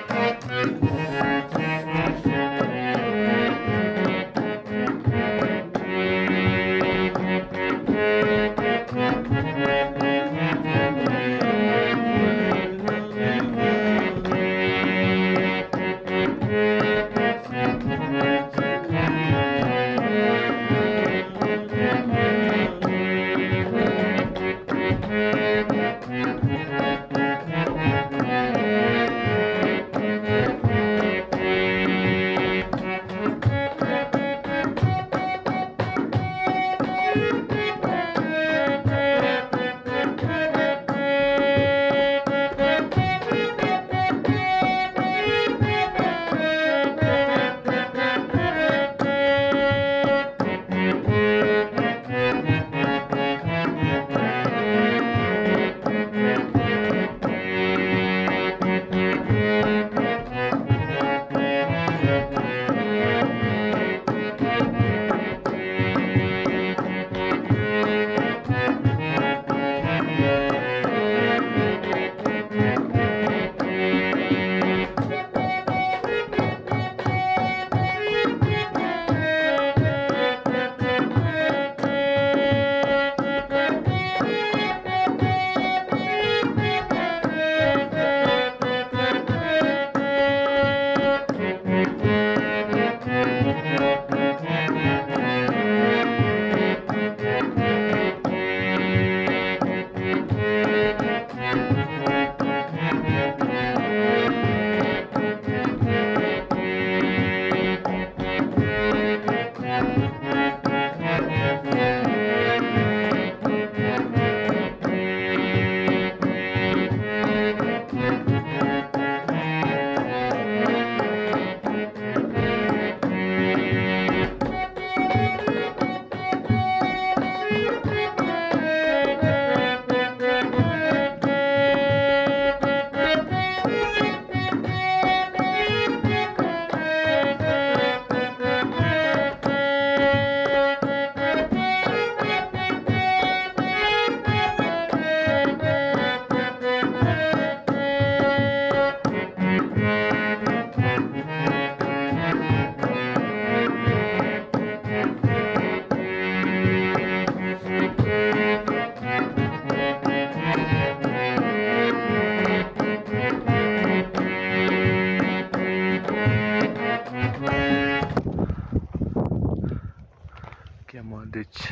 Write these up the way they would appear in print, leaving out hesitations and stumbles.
Ditch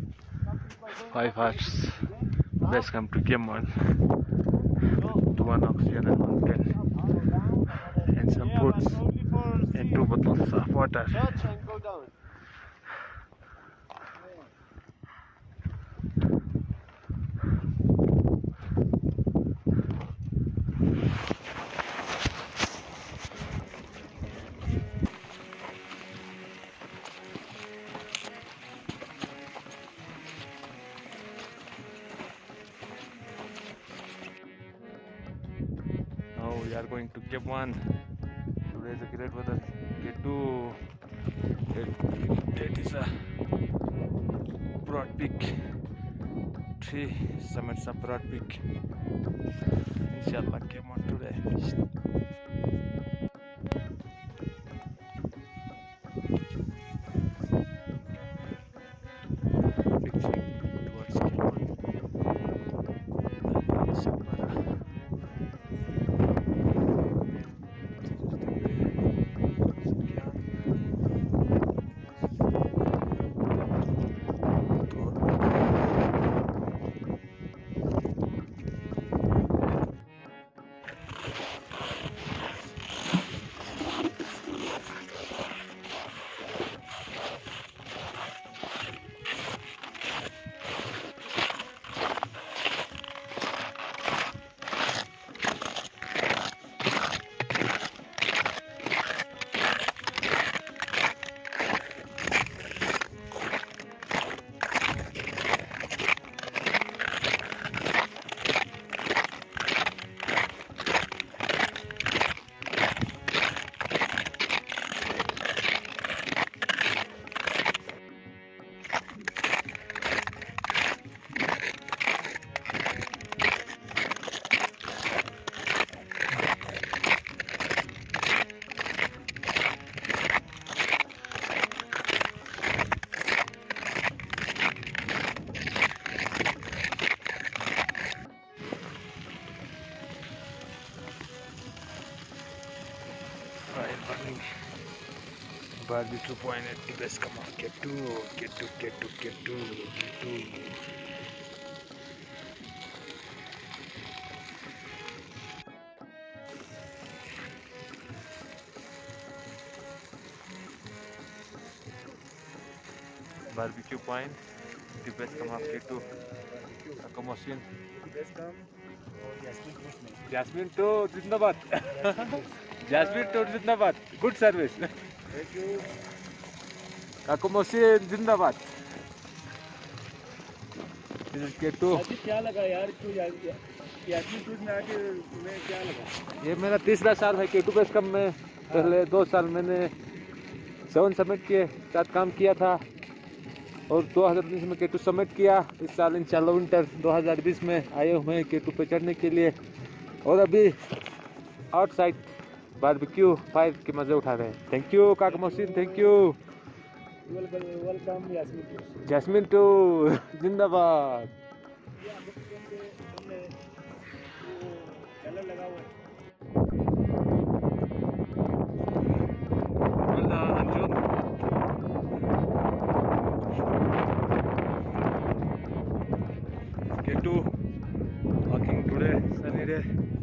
5 hours best come to Kemon to one oxygen and 110 and some foods and 2 bottles of water. Now we are going to Cape 1. Today is a great weather. Get to that is a broad peak. 3 summits of broad peak. Inshallah, Cape 1 today. Towards Cape 1. AliSadpara. morning barbecue point at the base camp of K2. Barbecue point, the base camp of K2. Accommodation. Jasmine to Zindabad. Jasmine to Zindabad. Good service. Thank you. Accommodation Zindabad. This is K2. Sajid क्या लगा यार क्यों Yasmin tour में आके तुम्हें क्या लगा? ये मेरा तीसरा साल है K2 बेस कैंप में। पहले 2 साल मैंने 7 समिट के साथ काम किया था और 2019 में K2 समिट किया। इस साल इंशाल्लाह विंटर 2020 में आए हुए हैं K2 पे चढ़ने के लिए और अभी आउटसाइड बारबेक्यू फायर के मजे उठा रहे हैं। थैंक यू काका Mohsin, thank you. Welcome Yasmin. Jasmine to जिंदाबाद। कलर लगा हुआ है। K2 walking today sunny day.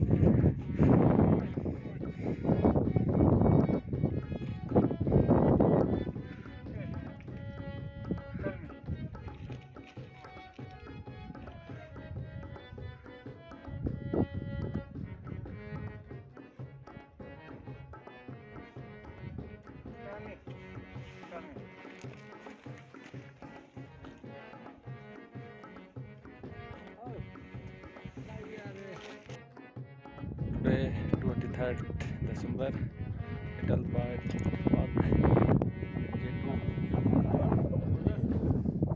Today 23rd December, Little Park,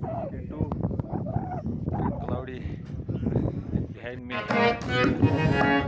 K2, cloudy behind me.